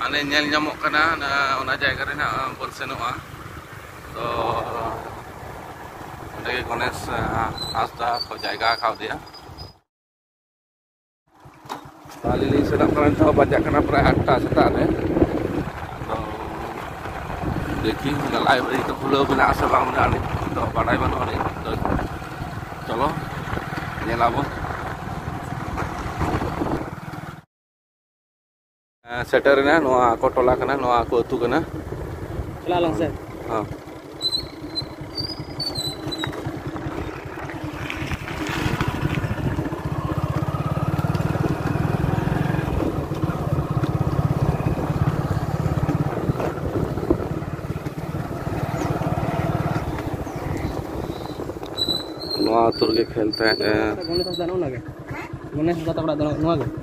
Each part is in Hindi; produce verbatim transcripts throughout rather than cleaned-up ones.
ane nyel nyamok kana na ona jayga re na bon senoa to onde Ganesh Hasda ko jayga khaw dia kali ini sedang perantau banyak kena prai atas setak ne to देखी लाइव तो खुलो बिना से बांग ना नि तो बाडाय बानो नि तो चलो नेलाबो सेटर ना नोआ को टोला कना नोआ को अतु कना चला लंग से हां नोआ तुर के खेलते हैं गणेश दादा नो लगे गणेश दादा बड़ा दानो नोआ के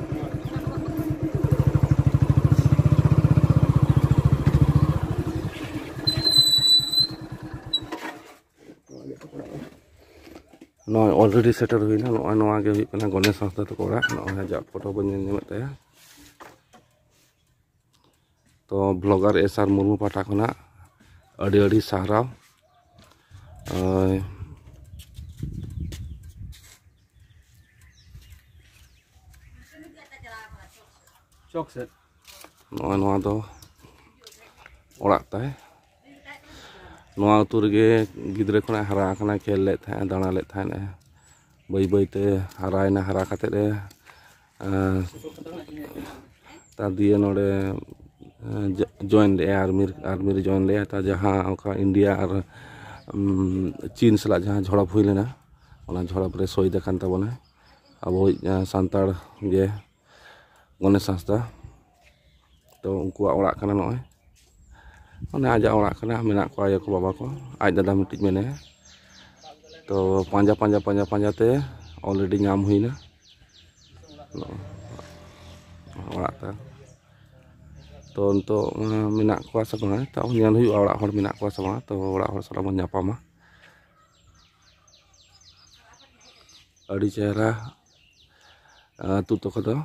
नोआ ऑलरेडी सेटल हुई ना नोआ नोआ के हुई कना गणेश संस्था तो कोड़ा नोआ जा फोटो बन नेमत है तो ब्लॉगर एसआर मुर्मू पाटा खना अड़ी अड़ी साराव चौक से नोआ नोआ दो ओड़ा ताय नोआ उतु रेगे गिद्रे खना हरा खना खेल ले था दाना ले था ने बई बई ते हरायना हरा खाते रे ता दिए नोडे जॉइन ले आर्मी आर्मी जॉइन ले ता जहां ओका इंडिया और चीन सला जहां झड़प हुई लेना ओना झड़प रे सोई देखान ताबोना अब सांताड़ गे गणेश हांसदा तो उनको ओड़ा कना नय ओने आजा ओड़ा कना मेना को आया को बाबा को आज दादा मिटिज मेने तो पांजा पांजा पांजा पांजा ते ऑलरेडी नाम हुईना ओड़ा ता तो तो मेना को सबा तो ᱧᱮᱞ हुई ओड़ा हर मेना को सबा तो ओड़ा हर सला बन ᱧᱟᱯᱟᱢᱟ अड़ी चेहरा तू तो कदो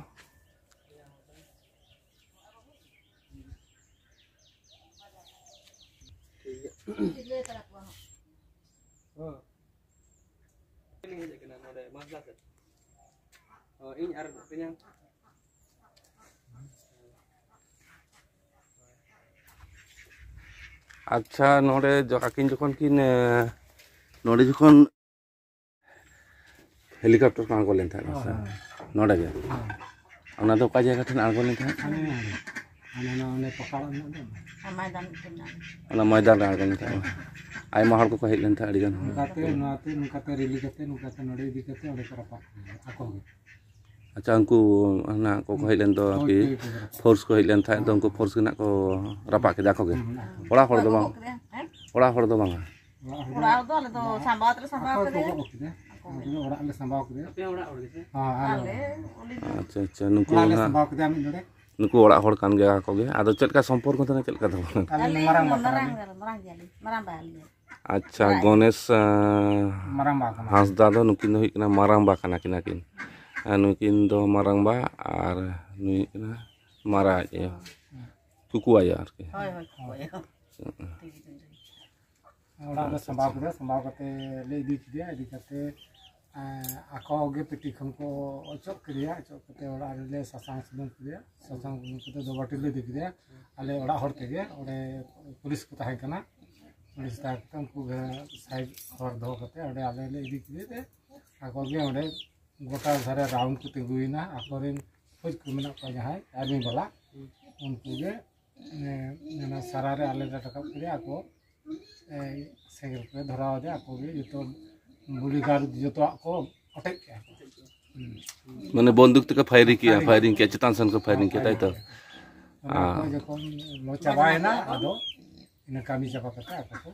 अच्छा नोडे जो आकिन जखन किन नोडे जखन हेलीकॉप्टर को आगो लेन था नोडे गे ओना दो का जगह ठन आगो लेन था ana one pakal मैदान ana मैदान रे आगो लेन था आयमा हर को हेज लेन था अड़ी गन काते नोते नुकाते रिली कते नुकाते नोडे दी कते ओडे करपा आको अच्छा उनको ना को हेज लेन तो कि फोर्स को हेज लेन था तो उनको फोर्स के ना को रपा के जाको गे ओड़ा हर दो बांग ओड़ा हर दो बांग ओड़ा दो ले तो संभावत रे संभावत रे ओड़ा ले संभाव के पे ओड़ा ओड़ के हां अच्छा अच्छा नुको ना संभाव के आमी नोडे नुको ओड़ा हर कान गे आको गे आदो चलका संपर्क तना चलका दो मारांग मारांग मारांग जाली मारांग बाली अच्छा गणेश मारांग बा हांसदा दो नुकिन हुई कना मारांग बा कना किना किन नुकिन दो मारांग बा और नुई कना मारा ए कुकु आया आरके होय होय कुकु ओड़ा ले संभाव के संभाव कते ले दी दिया दी कते आको गे पेटी खन को अचक करिया अचक कते ओड़ा ले ससांग सुन करिया ससांग कते दो बाटी ले दी दिया आले ओड़ा हर तेगे ओडे पुलिस को ताहे कना पुलिस ता को साइड हर दो कते ओडे आले ले दी दिए आको गे ओडे गोटा धरे राउंड को तिगुइना आकोरिन खोज को मेना को जहां आर्मी वाला उनको गे ना सारा रे आले टका करिया आको सेगल पे धराव दे आको गे जतो बुलीगार जतो को अटक के माने बंदूक तक फायरिंग किया फायरिंग किया चेतान सन को फायरिंग किया तो आ जकोन लो चाबाय ना आदो इन कामी चाबा कते आको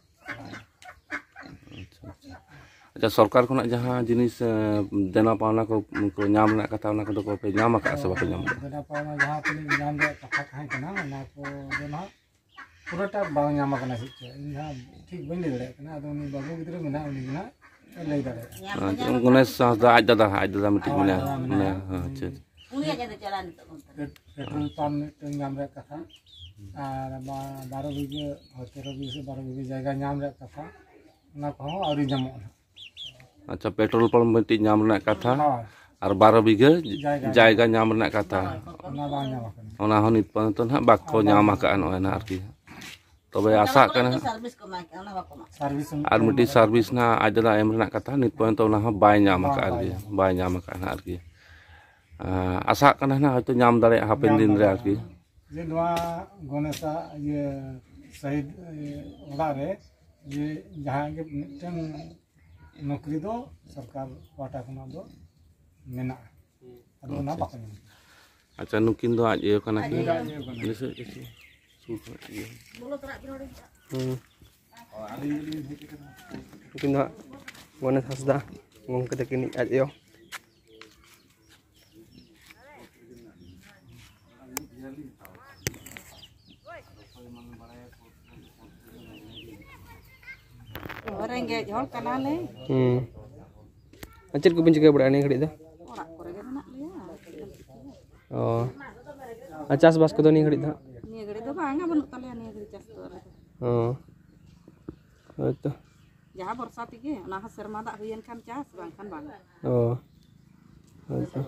अच्छा सरकार को जहाँ जिनिस देना पावना को को नाम ना कथा ना को पे नाम का सब पे नाम देना पावना जहाँ पे नाम दे कथा थाय कना ना को देना पूराटा बांग नाम कना सिच इना ठीक बन ले दे कना अदो नि बाबू गिदरे मेना उनी ना ले दे गणेश हांसदा आज दादा आज दादा मिटिंग में अच्छा पेट्रोल पंप नाम रे कथा और बारह बीघे तेरह बीघे से बारह बीघे जगह नाम रे कथा ना को आउरी जमो। अच्छा पेट्रोल पंप मिट्टी नाम रे कथा और बारह बीघे जगह नाम रे कथा ना बा नाम कना ओना हो नित पर्यंत ना बाको नाम का नय ना आरकी तबे आशा कना सर्विस और मिट्टी सर्विस ना आजला एम रे कथा नित पर्यंत ओना हो बाय नाम का आरकी बाय नाम का ना आरकी आशा कना ना हयतो नाम दाड़े हापेन दिन रे आरकी जे नवा गणेशा ये शहीद ओड़ा रे जे जहां के मिटन नौकरी दो सरकार पाटा खना दो मेना अदो ना बाको। अच्छा नुकिन दो आज ये कना कि जैसे जैसे बोलो तरा बिरोड़ हम्म नुकिन दो गणेश हासदा गंके तकिन आज यो Orangnya jual kanale. Hmm. Acir ko pinjau berani kali itu. Orang korega nak liya. Oh. Acas bas ko to ni kali itu. Ni kali itu bang, abang nak talian ni kali cas tu. Oh. Itu. Jangan borsa tinggi, nak hasil mata hujan kan cas bang kan bang. Oh. Itu.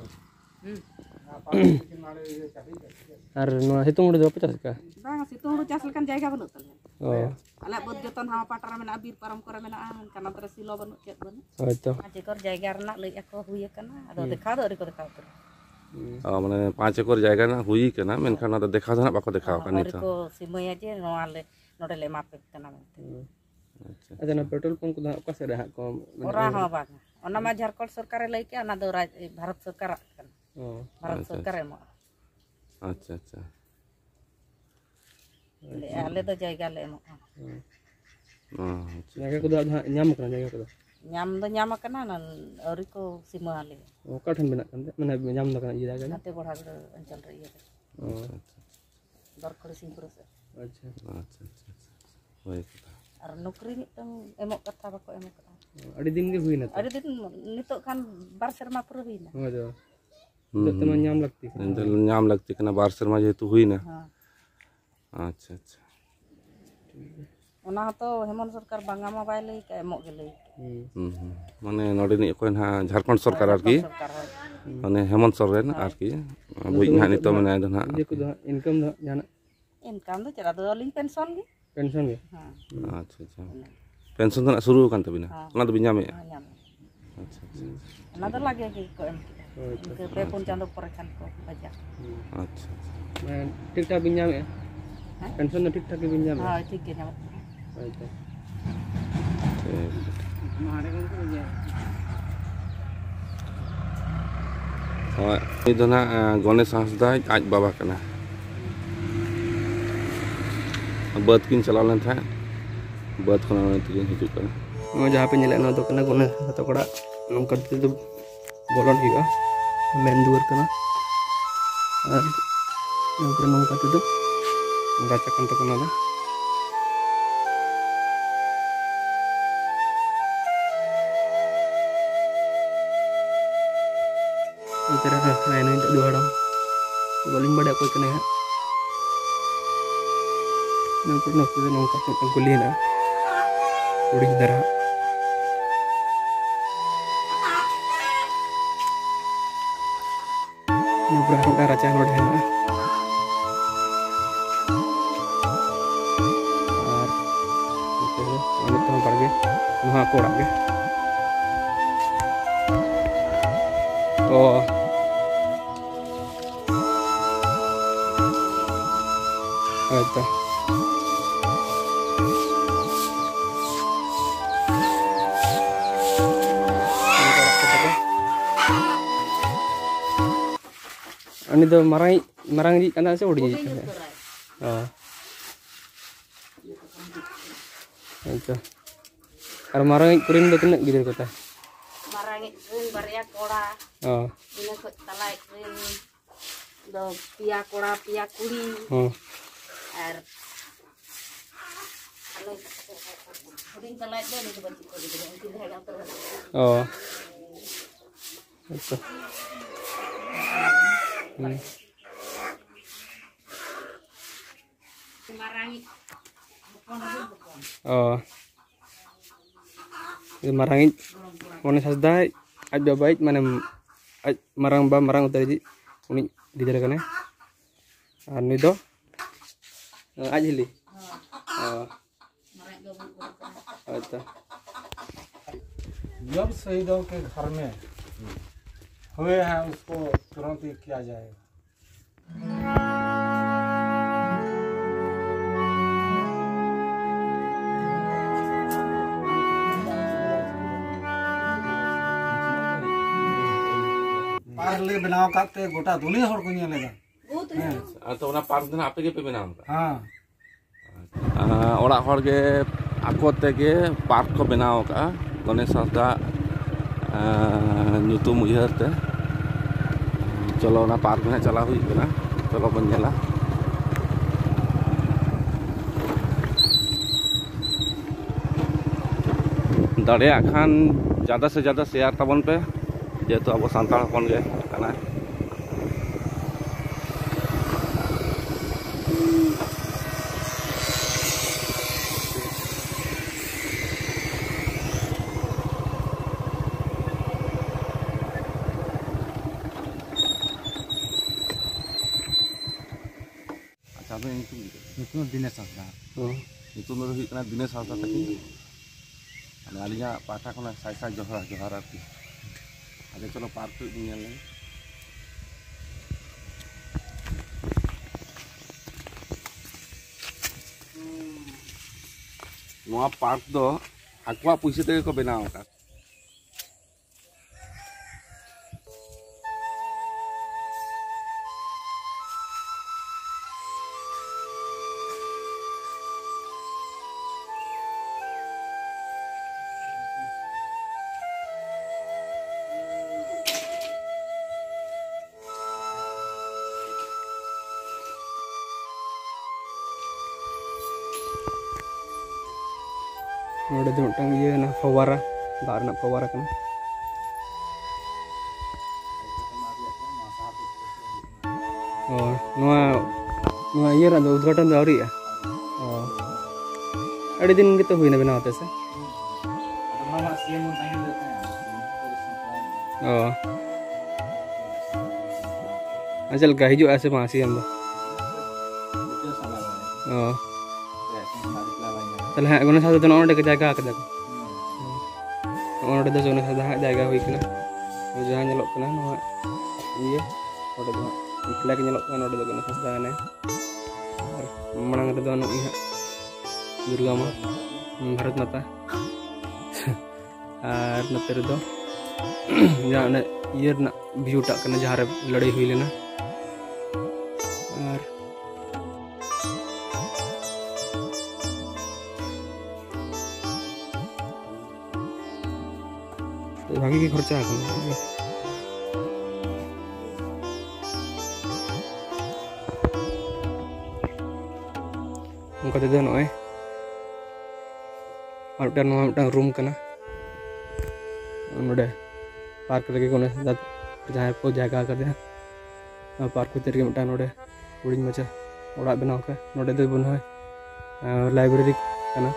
Ar no hitung udah berapa cas ka? Bang, hitung udah cas kan jaga abang nak talian. Oh. Alat buat jotan hawa patara mena abir param kora mena an karena terus silo banu cek banu. Oh itu. Aje kor jaga nak lagi aku huya kana, ada dekha do riko dekha tu. Oh mana पांच ekor jaga na hui kana menkan ada dekha na bako dekha kan itu. Riko simai aje noale nore le mapek kana mente. Ada na petrol pump ko apa sih dah ko. Ora hawa bang. Ona ma Jharkhand सरकार lagi ke ana do Bharat सरकार kan. Oh. Bharat सरकार emo. अच्छा अच्छा ले आले तो जायगा ले emo. हां jaga ko dah nyam kana jaga ko. Nyam do nyam kana na auri ko sima ale. Oh ka than benak kan mana nyam da kana jaga na. Nate bodha gede anchal ri ye. Oh. Dar kore simpur se. Acha. अच्छा अच्छा baik Ar nukri mitang emok kata bako emok kata. Adi din ge huina. Adi din nitok kan bar serma pura huina. Oh jo. तो तमा nyam लगती है इंदल नाम लगती है ना बार शर्मा जेतु हुई ना। अच्छा अच्छा ओना तो हेमंत सरकार बांगा मोबाइल ले का एमो गेले हम्म माने नोडे नि कोन हा झारखंड सरकार आरकी माने हेमंत सोरेन आरकी बुई ना नि तो माने दन हा जे को इनकम द जाना इनकम तो चला दो लिंग पेंशन गे पेंशन गे हां अच्छा अच्छा पेंशन तो शुरू kan तबिना ओना तो बिन्यामे nyam अच्छा अच्छा ओना तो लागे के को एम के पे pun चांदो परखान को बजा अच्छा मैं ठीक ठाक बिन्यामे पेंशन तो ठीक ठाक बिन्यामे हां ठीक के nyam अच्छा oh itu na Ganesh Hasda aj baba kana buat kin chalalan tha buat khona tu hijuk kana no jahan pe nyela na to kana Ganesh satu kora nongka tu bolon higa main duar kana ar yang pernah nongka tu bacakan to kana Antara lain untuk dua orang, paling pada aku kena. Yang pernah kita nongkat tentang kuliah na, udah darah. Yang pernah kita raca udah na. Ar, itu, anu tuh pergi, muha korak ke. Oh. Itu. Ini tuh marang marang di kanan saya udah jadi. Oh. Itu. Ar marang kurin tuh kena gitu kota. Marang kurin barya kola. Oh. Ini kok talai kurin do pia kola pia kuli. Oh. Ar kalau kuring talai deh nih coba cikgu gitu mungkin dia yang terus. Oh. Itu. Hmm. Oh. Ini marangit. Mana sasdai aja baik mana marang ba marang utari unik gidara kan ya. Anu itu aja li. Oh. अच्छा जब शहीदों के घर में हुए हैं उसको तुरंत ही किया जाएगा। पार्ले बनाव काते गोटा दुनिया हर को नेलेगा तो उना पार्क दिन आपे के पे बनाव का हां ओड़ा हर के आको तेगे पार्क को बनाव का गणेश हांसदा ᱧᱩᱛᱩᱢ उयहर ते चलो ना पार्क में चला हुई कना चलो बन नेला दाड़िया खान ज़्यादा से ज़्यादा शेयर तबन पे जेहेतु अब सानताड़ हपन गे कना ᱧᱩᱛᱩᱢ दिनेश हांसदा ᱧᱩᱛᱩᱢ ᱫᱚ ᱦᱩᱭᱩᱜ ᱠᱟᱱᱟ दिनेश हांसदा तकी आलिया पाठा को साय साय जोहार जोहार आरती आगे चलो पार्क को नेल नोआ पार्क दो आकुआ पैसे तेगे को बनाव का नोड़े दो मिटंग ये ना फवारा दार ना फवारा कना और नोआ नोआ ये ना उद्घाटन दो आवरी और अड़ी दिन के तो हुई ना बनाते से ओ अचल का हिजो ऐसे मासी हम ओ तले गणेश हांसदा तो नोडे के जगह आकदा नोडे दो गणेश हांसदा जगह हुई कना जहां नेलोक कना नोआ ये नोडे दो फ्लैग नेलोक कना नोडे दो गणेश हांसदा ने और मणंग रे दो नु इहा दुर्गा मां भारत माता और नते रे दो जहां ने ये ना व्यू टा कना जहां रे लड़ाई हुई लेना और भागी के खर्चा उनका दे दो नॉय और उटा नॉय उटा रूम कना नोडे पार्क लगे कोने दाद जहां को जगह कर दे पार्क को तेरे उटा नोडे उड़िन मचा ओड़ा बनाव का नोडे दे बन होय लाइब्रेरी कना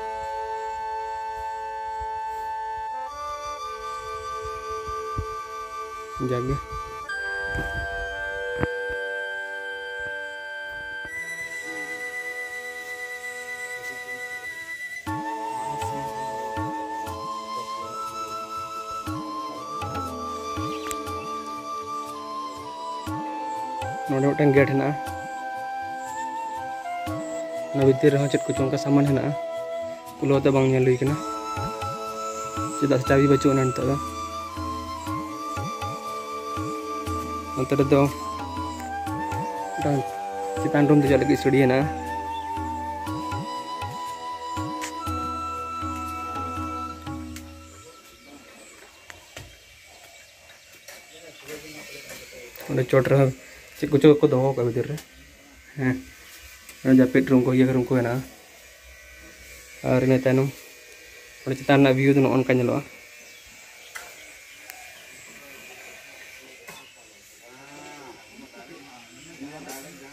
जागे नोडे मिटन गेट है भितर रहा चेक कुछ उनका सामान है कुलते बांग नेल हुई कना चेदा चाबी बचुना नितो दो नोते दो चितान रूम ते लगे सीढ़ी ना चोट रहा चेक कुछ को दो का भीतर हाँ जापिट रूम को ये रूम को है ना और इन तैनम चितान व्यू तो नौका नेलोआ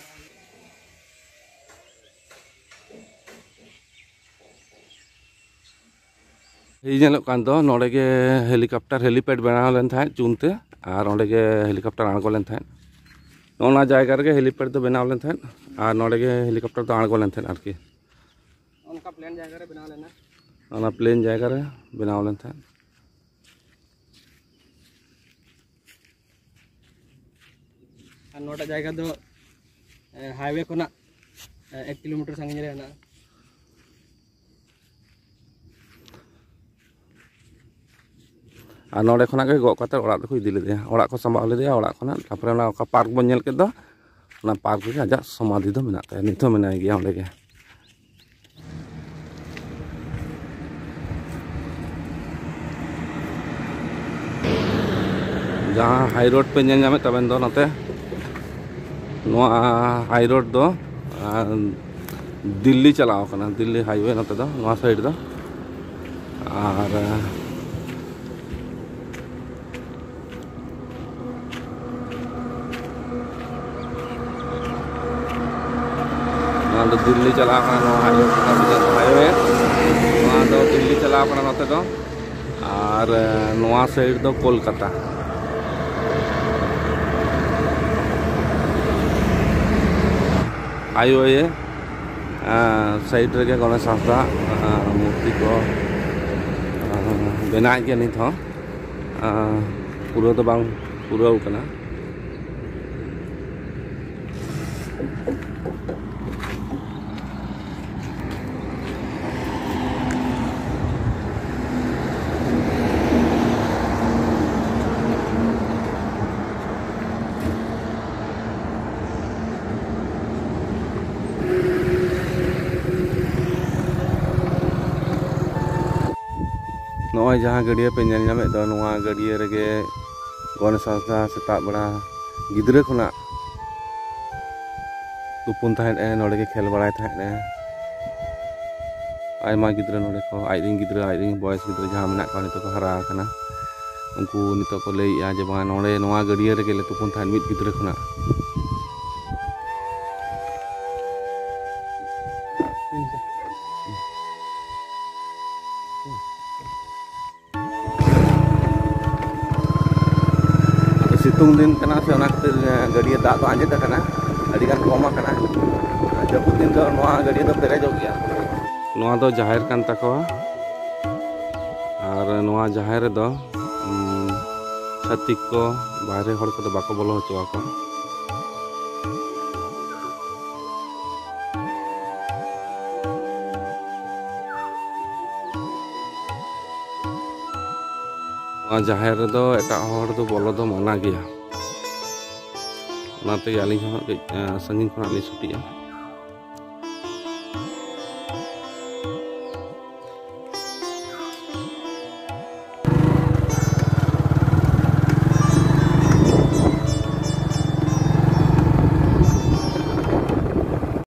ᱧᱮᱞᱚᱜ ᱠᱟᱱ ᱫᱚ ᱱᱚᱰᱮ ᱜᱮ ᱦᱮᱞᱤᱠᱚᱯᱴᱟᱨ ᱦᱮᱞᱤᱯᱮᱰ ᱵᱮᱱᱟᱣ ᱞᱮᱱ ᱛᱟᱦᱮᱸᱫ ᱪᱩᱱᱛᱮ ᱟᱨ ᱚᱸᱰᱮ ᱜᱮ ᱦᱮᱞᱤᱠᱚᱯᱴᱟᱨ ᱟᱬᱜᱚ ᱞᱮᱱ ᱛᱟᱦᱮᱸᱫ ᱚᱱᱟ ᱡᱟᱭᱜᱟ ᱨᱮᱜᱮ ᱦᱮᱞᱤᱯᱮᱰ ᱫᱚ ᱵᱮᱱᱟᱣ ᱞᱮᱱ ᱛᱟᱦᱮᱸᱫ ᱟᱨ ᱱᱚᱰᱮ ᱜᱮ ᱦᱮᱞᱤᱠᱚᱯᱴᱟर ᱫᱚ ᱟᱬᱜᱚ ᱞᱮᱱ ᱛᱟᱦᱮᱸᱫ ᱟᱨᱠᱤ ᱚᱱᱠᱟ ᱯᱞᱮᱱ ᱡᱟᱭᱜᱟ ᱨᱮ ᱵᱮᱱᱟᱣ ᱞᱮᱱᱟ ᱚᱱᱟ ᱯᱞᱮᱱ ᱡᱟᱭᱜᱟ ᱨᱮ ᱵᱮᱱᱟᱣ ᱞᱮᱱ ᱛᱟᱦᱮᱸᱫ ᱟᱨ ᱱᱚᱰᱮ ᱡᱟᱭᱜᱟ ᱫᱚ हाईवे को एक किलोमीटर सागिने रे हेना और नोडे खना के गो कते ओड़ा को इदी लेदेया ओड़ा को संभाल लेदेया ओड़ा खना तापरे ना का पार्क बन नेल के दो ना पार्क के आजा समाधि दो मेना ताया नितो मेना गया ओंडे के जहाँ हाई रोड पे नेल जामे तबेन दो नते नोआ हाई रोड दो दिल्ली चलाओ कना दिल्ली हाईवे नते दो नोआ साइड दो और दिल्ली चला हाईवे दिल्ली चला नते दो और नोआ साइड दो कोलकाता हाईवे साइड रे गणेश हांसदा मूर्ति को बना के नित हो पूरा तो बांग पूरा कना नॉय जहाँ गड़िया पे नेल नामे दो नोआ गड़िया रेगे गणेश हांसदा सेता बड़ा गिद्रे खुना तुपुन थाहेन ए नोडे के खेल बड़ाय थाहेन ए आयमा गिद्रे नोडे को आइरिंग गिद्रे आइरिंग बॉयस गिद्रे जहाँ मेना को नितो को हरा कना उनको नितो को लैया जे बा नोडे नोआ गड़िया रेगे ले तुपुन थाहेन मिद गिद्रे खुना सितुंग दिन कना से ओना खातिर गड़िया दाग तो आंजेद कना अड़ी गान कम कना जपुत दिन तो नोआ गड़िया तो पेरेजो गया नोआ दो जाहिर कान तकवा और नोआ जाहिर दो छातिक को बाहरे हड़ को बाको बोलो हचवा को जाहिर दो एटा हड़ दो बोलो दो मना गया नाते आलिंग संगीन खना छुटिया।